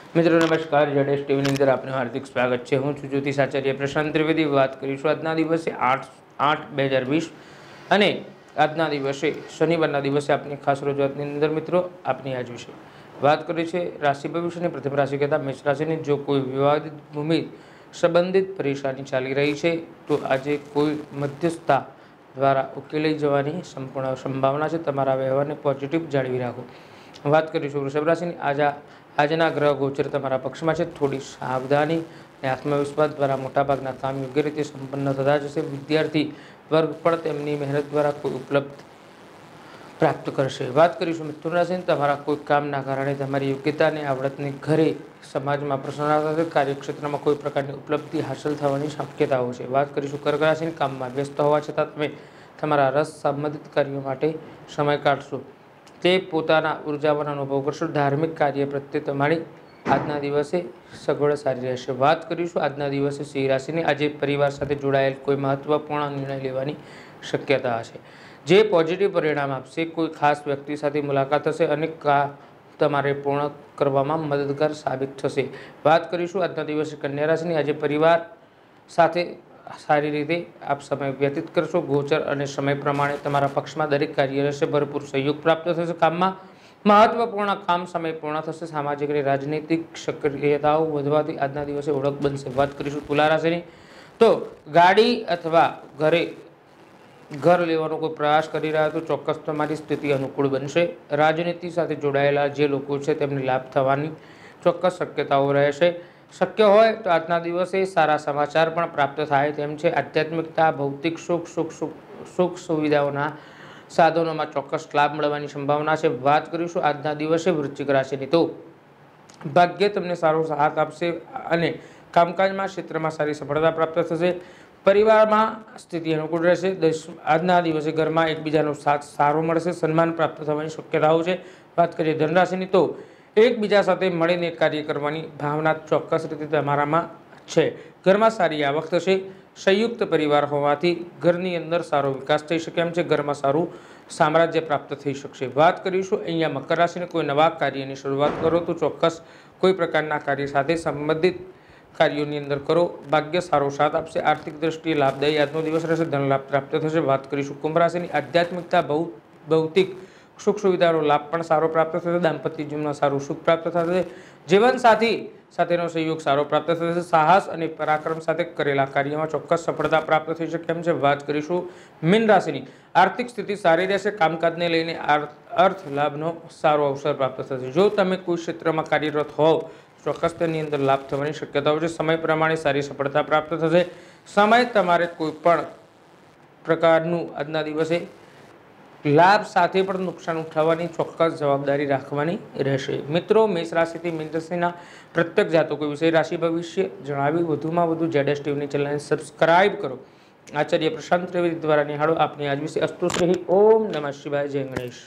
मित्रों नमस्कार, जडेश टीवी ની અંદર આપનું હાર્દિક સ્વાગત છે। હું છું જ્યોતિષ આચાર્ય પ્રશાંત ત્રિવેદી। વાત કરીશું આજના દિવસે 8/8/2020 અને આજના દિવસે શનિવારના દિવસે આપની ખાસ રજૂઆતની અંદર મિત્રો આપની આજ વિશે વાત કરી છે રાશિ ભવિષ્યની પ્રથમ રાશિ કહેતા મેષ રાશિની જો કોઈ વિવાદિત ભૂમિ સંબંધિત પરેશાની ચાલી રહી છે તો આજે કોઈ મધ્યસ્થતા દ્વારા ઉકેલાઈ જવાની સંપૂર્ણ સંભાવના છે। તમારા વ્યવહારને પોઝિટિવ જાળવી રાખો। વાત કરીશું વૃષભ રાશિની। આજના ગ્રહ ગોચર તમારા પક્ષમાં છે। થોડી સાવધાની અને આત્મવિશ્વાસ દ્વારા મોટાભાગના કામ યોગ્ય રીતે સંપન્ન થતા જશે। વિદ્યાર્થી વર્ગ પણ તેમની મહેનત દ્વારા કોઈ ઉપલબ્ધ પ્રાપ્ત કરશે। વાત કરીશું મિથુન રાશિની। તમારા કોઈ કામના કારણે તમારી યોગ્યતા અને આવડતને ઘરે સમાજમાં પ્રશંસા થશે। કાર્યક્ષેત્રમાં કોઈ પ્રકારની ઉપલબ્ધિ હાંસલ થવાની શક્યતાઓ છે। વાત કરીશું કર્ક રાશિની। કામમાં વ્યસ્ત હોવા છતાં તમે તમારા રસ સંબંધિત કાર્યો માટે સમય કાઢશો। તે પોતાના ઉર્જાવાન અનુભવ કરશો। ધાર્મિક કાર્ય પ્રત્યે તમારી આજના દિવસે સગવડ સારી રહેશે। વાત કરીશું આજના દિવસે સિંહ રાશિની। આજે પરિવાર સાથે જોડાયેલ કોઈ મહત્વપૂર્ણ નિર્ણય લેવાની શક્યતા હશે જે પોઝિટિવ પરિણામ આપશે। કોઈ ખાસ વ્યક્તિ સાથે મુલાકાત થશે અને તમારે પૂર્ણ કરવામાં મદદગાર સાબિત થશે। વાત કરીશું આજના દિવસે કન્યા રાશિની। આજે પરિવાર સાથે સારી રીતે આપ સમય વ્યતીત કરશો। ગોચર અને સમય પ્રમાણે તમારા પક્ષમાં દરેક કાર્ય રહેશે। ભરપૂર સહયોગ પ્રાપ્ત થશે। કામમાં મહત્વપૂર્ણ કામ સમય પૂર્ણ થશે। સામાજિક અને રાજનૈતિક સક્રિયતાઓ વધવાથી આજના દિવસે ઓળખ બનશે। વાત કરીશું તુલા રાશિની। તો ગાડી અથવા ઘર લેવાનો કોઈ પ્રયાસ કરી રહ્યા તો ચોક્કસ તમારી સ્થિતિ અનુકૂળ બનશે। રાજનીતિ સાથે જોડાયેલા જે લોકો છે તેમને લાભ થવાની ચોક્કસ શક્યતાઓ રહેશે। શક્ય હોય તો આજના દિવસે સારા સમાચાર પણ પ્રાપ્ત થાય તેમ છે। આધ્યાત્મિકતા ભૌતિક સુખ સુવિધાઓના સાધનોમાં ચોક્કસ લાભ મળવાની સંભાવના છે। વાત કરીશું આજના દિવસે વૃશ્ચિક રાશિની। તો ભાગ્ય તમને સારો સાથ આપશે અને કામકાજમાં ક્ષેત્રમાં સારી સફળતા પ્રાપ્ત થશે। પરિવારમાં સ્થિતિ અનુકૂળ રહેશે। આજના દિવસે ઘરમાં એકબીજાનો સાથ સારો મળશે। સન્માન પ્રાપ્ત થવાની શક્યતાઓ છે। વાત કરીએ ધનરાશિની। તો એકબીજા સાથે મળીને કાર્ય કરવાની ભાવના ચોક્કસ રીતે તમારામાં છે। ઘરમાં સારી આવક થશે। સંયુક્ત પરિવાર હોવાથી ઘરની અંદર સારો વિકાસ થઈ શકે એમ છે। ઘરમાં સારું સામ્રાજ્ય પ્રાપ્ત થઈ શકશે। વાત કરીશું અહીંયા મકર રાશિને। કોઈ નવા કાર્યની શરૂઆત કરો તો ચોક્કસ કોઈ પ્રકારના કાર્ય સાથે સંબંધિત કાર્યોની અંદર કરો। ભાગ્ય સારો સાથ આપશે। આર્થિક દ્રષ્ટિએ લાભદાયી આજનો દિવસ રહેશે। ધન લાભ પ્રાપ્ત થશે। વાત કરીશું કુંભ રાશિની। આધ્યાત્મિકતા ભૌતિક સુખ સુવિધાનો લાભ પણ સારો પ્રાપ્ત થશે। દાંપત્ય જીવનમાં સારું સુખ પ્રાપ્ત થશે। જીવનસાથી સાથેનો સહયોગ સારો પ્રાપ્ત થશે। સાહસ અને પરાક્રમ સાથે કરેલા કાર્યમાં ચોક્કસ સફળતા પ્રાપ્ત થઈ શકે એમ છે। વાત કરીશું મીન રાશિની। આર્થિક સ્થિતિ સારી રહેશે। કામકાજને લઈને અર્થ લાભનો સારો અવસર પ્રાપ્ત થશે। જો તમે કોઈ ક્ષેત્રમાં કાર્યરત હોવ ચોક્કસ તેની અંદર લાભ થવાની શક્યતાઓ છે। સમય પ્રમાણે સારી સફળતા પ્રાપ્ત થશે। સમય તમારે કોઈ પણ પ્રકારનું આજના દિવસે લાભ સાથે પણ નુકસાન ઉઠાવવાની ચોક્કસ જવાબદારી રાખવાની રહેશે। મિત્રો મેષ રાશિથી મીન રાશિના પ્રત્યેક જાતકો વિશે રાશિ ભવિષ્ય જણાવી વધુમાં વધુ જેડેશ ટીવીની ચેનલને સબસ્ક્રાઇબ કરો। આચાર્ય પ્રશાંત ત્રિવેદી દ્વારા નિહાળો આપની આજ વિશે। અસ્તુ શ્રી ઓમ નમઃ શિવાય। જય ગણેશ।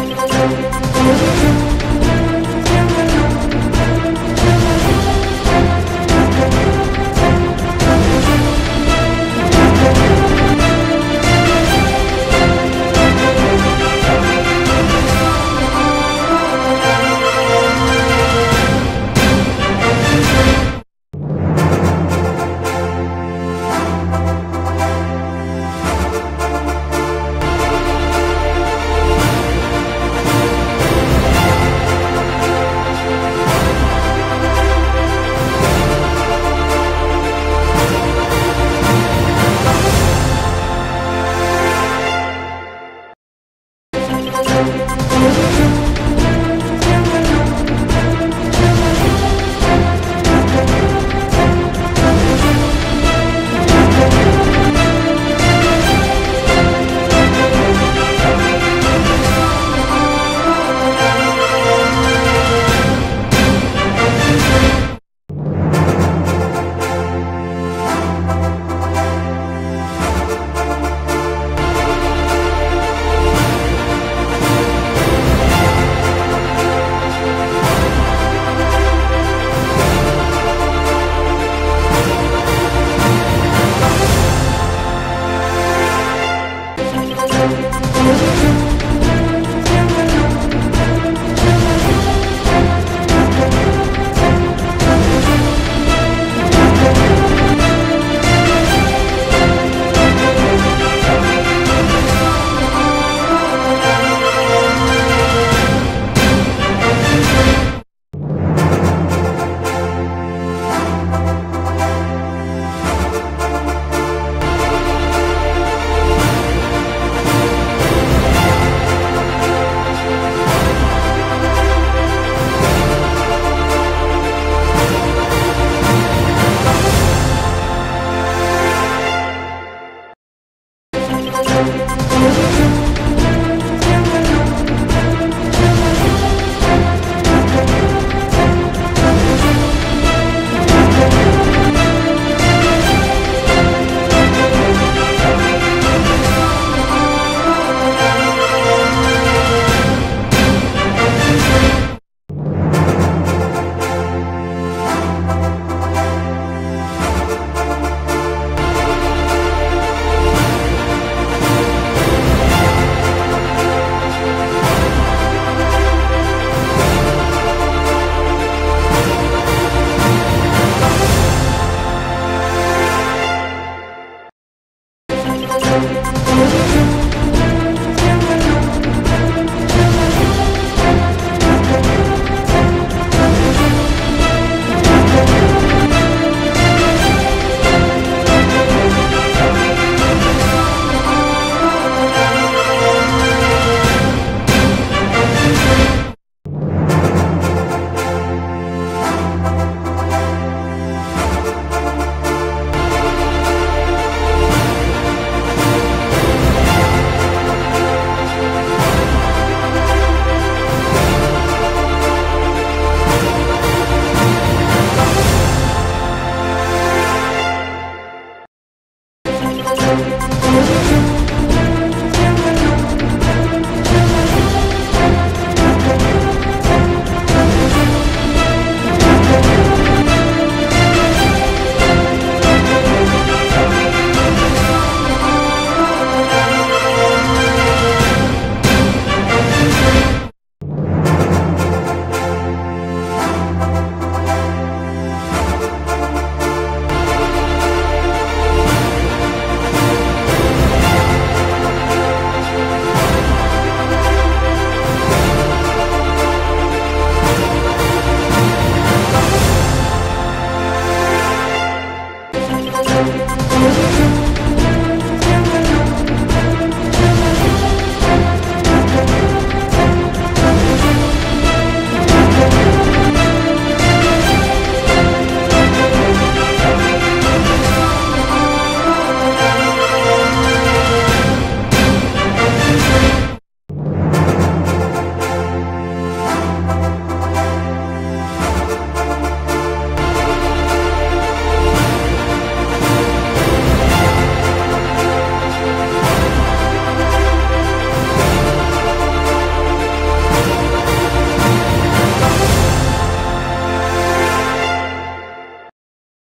Thank you.